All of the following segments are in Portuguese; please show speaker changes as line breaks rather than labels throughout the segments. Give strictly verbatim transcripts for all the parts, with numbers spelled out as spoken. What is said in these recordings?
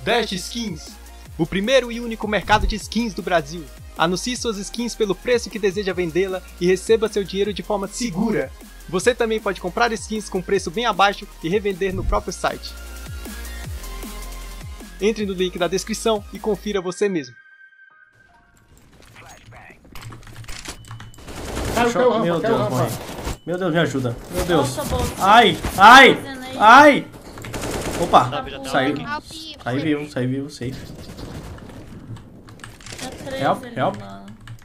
Dash Skins, o primeiro e único mercado de skins do Brasil. Anuncie suas skins pelo preço que deseja vendê-la e receba seu dinheiro de forma segura. Você também pode comprar skins com preço bem abaixo e revender no próprio site. Entre no link da descrição e confira você mesmo.
Caiu, caiu, rampa,
Meu
caiu,
Deus,
rampa.
mãe. Meu Deus, me ajuda. Meu Deus.
Nossa, bolsa.
Ai, ai, ai. Opa,
Tá
saiu.
bom.
Sai vivo, sai vivo, safe.
Tá três
Help,
ali,
help.
mano.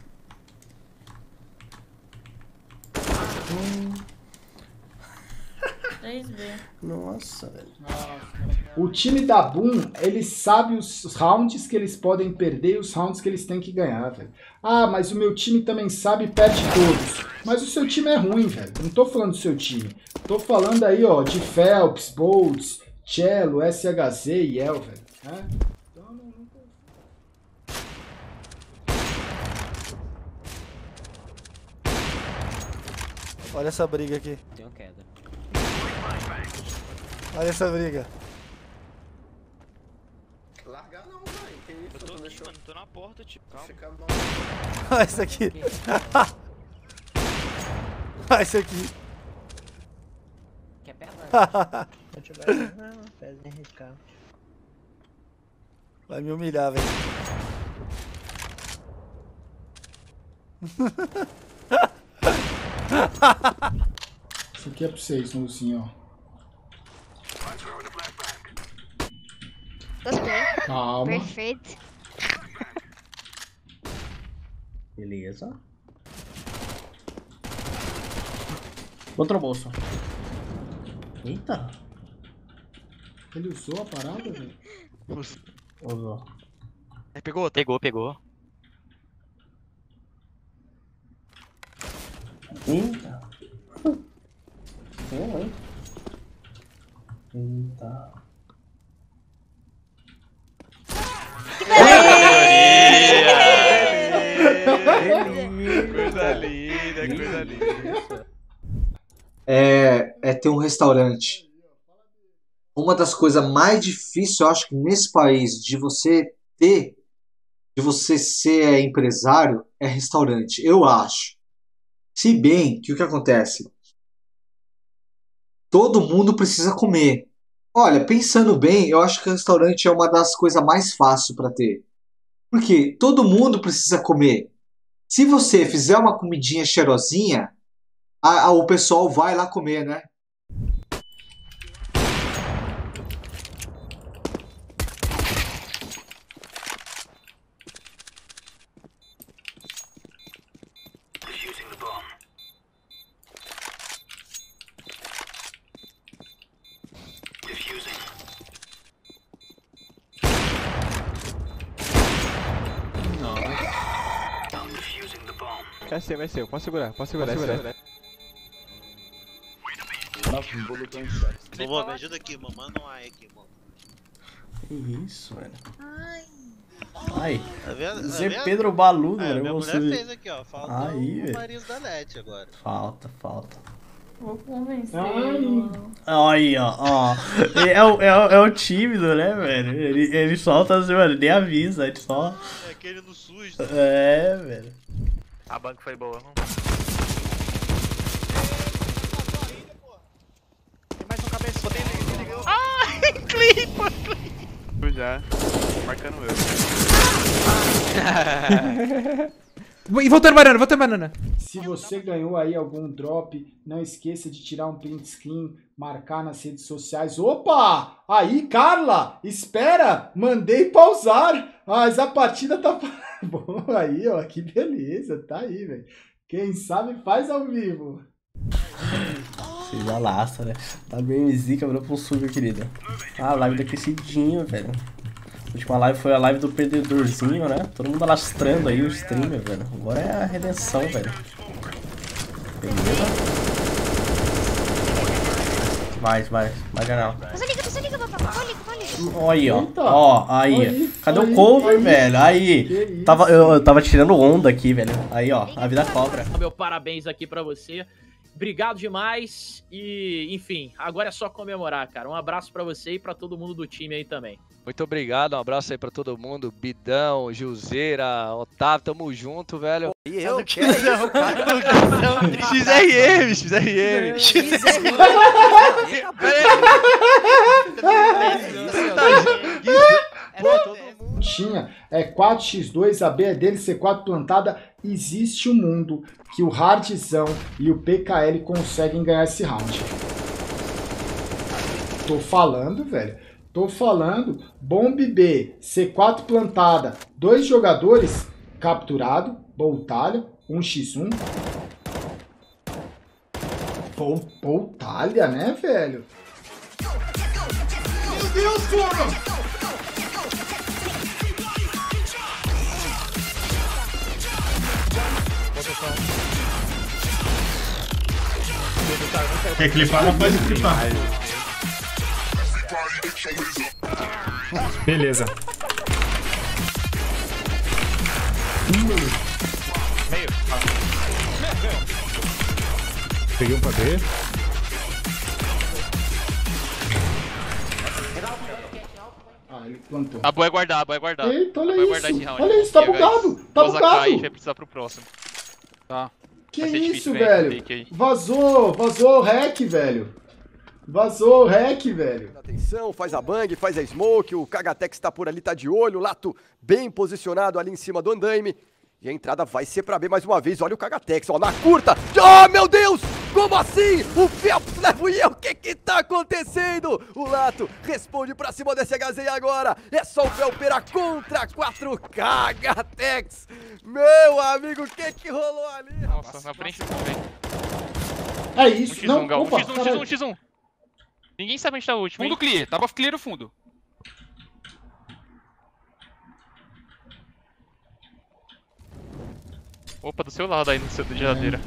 três B.
Nossa, velho.
O time da Boom, eles sabem os rounds que eles podem perder e os rounds que eles têm que ganhar, velho. Ah, mas o meu time também sabe e perde todos. Mas o seu time é ruim, velho. Não tô falando do seu time. Tô falando aí, ó, de Phelps, Boltz, Cello, S H Z e El, velho. É? Então, não, não...
Olha essa briga aqui.
Tenho queda.
Olha essa briga.
Largar não, velho. Que isso?
Eu tô
Tu
aqui,
deixou
mano, tô na porta, tipo, calma.
ficar bom.
Olha essa aqui. Olha essa aqui.
Quer pedra?
Se eu tiver não, pés em riscar.
Vai me humilhar, velho.
Isso aqui é pra vocês, Lucinho, ó.
Gostei.
Calma.
Perfeito.
Beleza. Outro bolso. Eita.
Ele usou a parada, velho?
Usou.
Pegou outra?
Pegou, pegou.
Eita. Pô, hein? Eita.
Coisa linda, coisa linda.
É, é ter um restaurante. Uma das coisas mais difíceis, eu acho que nesse país, de você ter, de você ser empresário, é restaurante. Eu acho. Se bem que o que acontece? Todo mundo precisa comer. Olha, pensando bem, eu acho que o restaurante é uma das coisas mais fáceis para ter. Porque todo mundo precisa comer. Se você fizer uma comidinha cheirosinha, a, a, o pessoal vai lá comer, né?
Vai ser, vai ser, eu posso segurar, posso segurar, posso segurar.
Vovô, me ajuda aqui, mano. Manda um ai aqui, mano.
Que isso, velho.
Ai.
Ai.
Tá vendo? Tá
Zé
vendo?
Pedro Baludo,
É,
velho.
minha
Você...
mulher fez aqui, ó. Falta
Aí,
o
velho.
marido da net agora.
Falta, falta.
Vou convencer.
Ai.
Aí, ó, ó. É, o, é, o, é o tímido, né, velho? Ele, ele solta assim, mano, nem avisa, ele só.
É aquele no sujo.
É, velho.
A banca foi boa, não?
Tem mais um cabeça, botei ele, ligou. Ai, clipa, clipa.
Já, marcando eu.
E voltando banana, voltando banana.
Se você ganhou aí algum drop, não esqueça de tirar um print screen, marcar nas redes sociais. Opa! Aí, Carla, espera, mandei pausar, mas a partida tá... Bom, aí, ó, que beleza, tá aí, velho. Quem sabe faz ao vivo.
Você já laça, né? Tá bem zica, virou pro sub, querida. Ah, live daquecidinho, velho. A última live foi a live do perdedorzinho, né? Todo mundo alastrando aí o streamer, velho. Agora é a redenção, velho. Beleza? Vai, vai, vai, janela.
Você liga, você liga, papai. Vou ligar, vou ligar.
Olha aí, ó.
Eita.
Ó, aí.
Aí,
Cadê
aí,
o cover,
aí.
velho? Aí.
Que
Tava,
isso?
eu, eu tava tirando onda aqui, velho. Aí, ó. A vida cobra.
Meu parabéns aqui pra você.
Obrigado demais e, enfim, agora é só comemorar, cara. Um abraço pra você e pra todo mundo do time aí também.
Muito obrigado, um abraço aí pra todo mundo. Bidão, Gilzeira, Otávio, tamo junto, velho.
E eu?
Que é isso, cara?
X R M, X R M.
X R M.
Tinha é quatro por dois, a B é dele, C quatro plantada. Existe um mundo que o Hardzão e o P K L conseguem ganhar esse round. Tô falando, velho. Tô falando. Bomb B, C quatro plantada. Dois jogadores capturado. Boltalha, um por um. Bol, Boltalha, né, velho? Meu Deus, cara!
Quer clipar? Pode clipar. Beleza.
Meio.
Peguei um pra B.
Ah, ele plantou.
A boa é guardar, a boa é guardar.
Eita, olha
a boa é
isso.
guardar esse round.
Olha isso, tá
Porque
bugado.
vai-
Tá
Rosa
bugado.
cai, a gente vai precisar pro próximo. Tá.
Que
Vai ser
isso,
difícil,
velho?
take aí.
Vazou, vazou o hack, velho. Vazou o hack, velho.
Atenção, faz a bang, faz a smoke, o Kagatex tá por ali, tá de olho, o Lato bem posicionado ali em cima do andaime. E a entrada vai ser pra B mais uma vez, olha o Kagatex, ó, na curta. Oh, meu Deus! Como assim? O Phelps leva o Ian, o que que tá acontecendo? O Lato responde pra cima desse H Z agora. É só o Felpera contra quatro Kagatex. Meu amigo, o que que rolou ali?
Nossa, na frente também.
É isso,
um
não,
x um, Gal.
opa,
um x um,
caralho.
x um, x um. Ninguém sabe onde tá o último, hein?
Fundo clear, tava clear o fundo.
Opa, do seu lado aí, no seu de geladeira.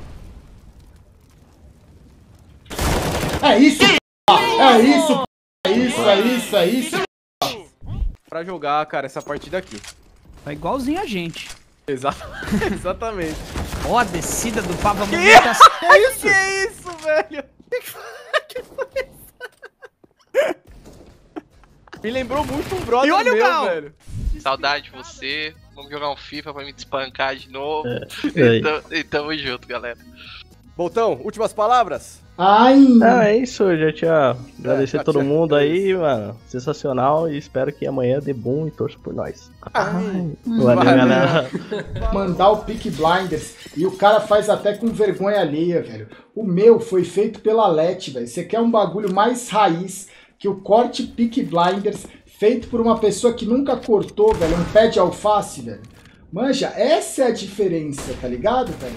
É isso, p***. É isso, p***. É isso, é isso, é isso.
Pra jogar, cara, essa partida aqui.
Tá igualzinho a gente.
Exa Exatamente.
Ó, a descida do Pava
Que
movimentação.
é isso? Que é isso, velho? Que foi isso? Me lembrou muito um brother
E olha o
meu,
Gal.
velho.
Saudade de você. Vamos jogar um FIFA pra me despancar de novo.
É.
E, tam- e tamo junto, galera.
Boltão, últimas palavras?
Ai!
Ah, é isso, eu já tinha agradecer
já
todo
tinha-
mundo aí, mano. Sensacional e espero que amanhã dê bom e torça por nós. Valeu,
Valeu.
galera.
Mandar o Peak Blinders e o cara faz até com vergonha alheia, velho. O meu foi feito pela L E T, velho. Você quer um bagulho mais raiz que o corte Peak Blinders feito por uma pessoa que nunca cortou, velho, um pé de alface, velho. Manja, essa é a diferença, tá ligado, velho?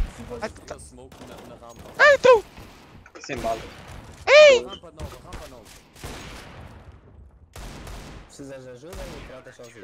Ah, então!
Sem bala.
Ei!
Precisa de ajuda? Então tá sozinho.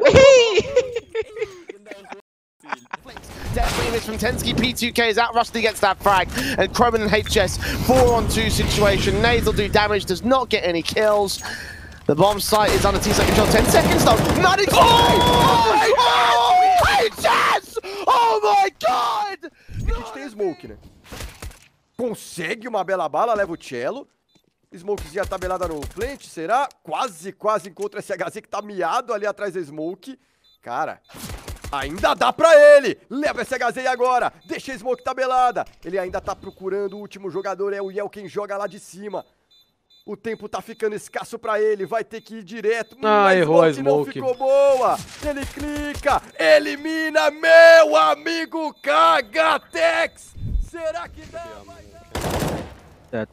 Definitely this from Tensky. P two K is out. Rusty gets that frag. And Croman and H S four on two situation. Naze will do damage, does not get any kills. The bomb site is under T-site control. ten seconds though. Managed to oh! Oh! H S! Oh my god!
A gente tem smoke, né? Consegue uma bela bala, leva o cello. Smokezinha tabelada no plant, será? Quase, quase encontra esse H Z que tá miado ali atrás da smoke. Cara, ainda dá pra ele! Leva esse H Z aí agora! Deixa a smoke tabelada! Ele ainda tá procurando o último jogador, é o Yel quem joga lá de cima. O tempo tá ficando escasso pra ele, vai ter que ir direto.
Ah, errou a smoke.
Não ficou boa. Ele clica, elimina meu amigo Kagatex. Será que dá? Vai dar?
That.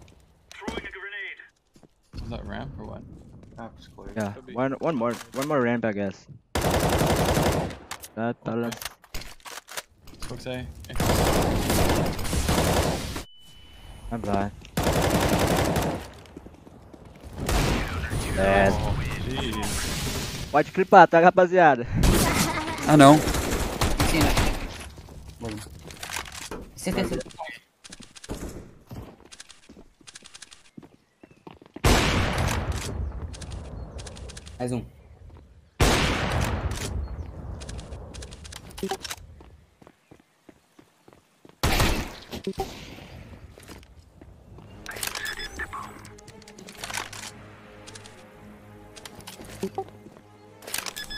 Is that ramp or what?
Yeah, one one more one more ramp, I guess. That balance.
What's that?
I'm blind. É. Pode clipar, tá, rapaziada?
Ah, não.
Sim, certeza. Mais um.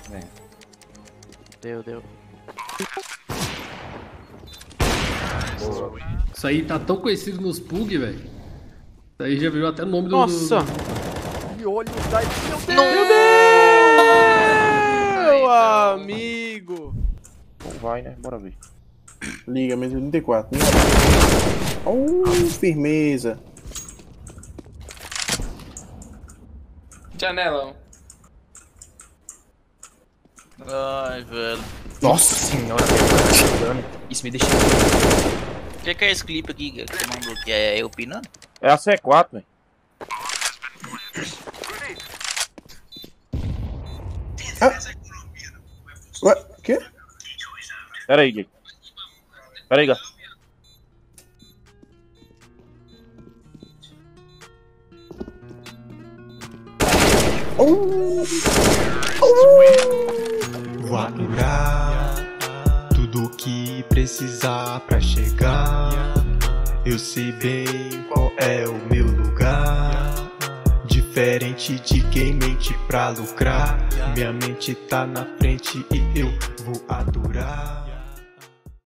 É.
Deu, deu.
Isso aí tá tão conhecido nos Pug, velho. Isso aí já virou até o nome do...
Nossa!
E olha o site. Meu Deus!
Meu Deus! Meu amigo!
Então vai, né? Bora ver. Liga, mesmo trinta e quatro. Oh, firmeza.
Janelão. Ai, velho.
Nossa senhora, tá chegando.
Isso me deixa. O que, que é esse clipe aqui que você mandou? Que é eu pinando?
É a C quatro, velho. Ah. Ué, o quê? Pera aí, Gui. Pera aí, Gui.
Oh. Vou apurar tudo que precisar pra chegar. Eu sei bem qual é o meu lugar. Diferente de quem mente pra lucrar. Minha mente tá na frente e eu vou adorar.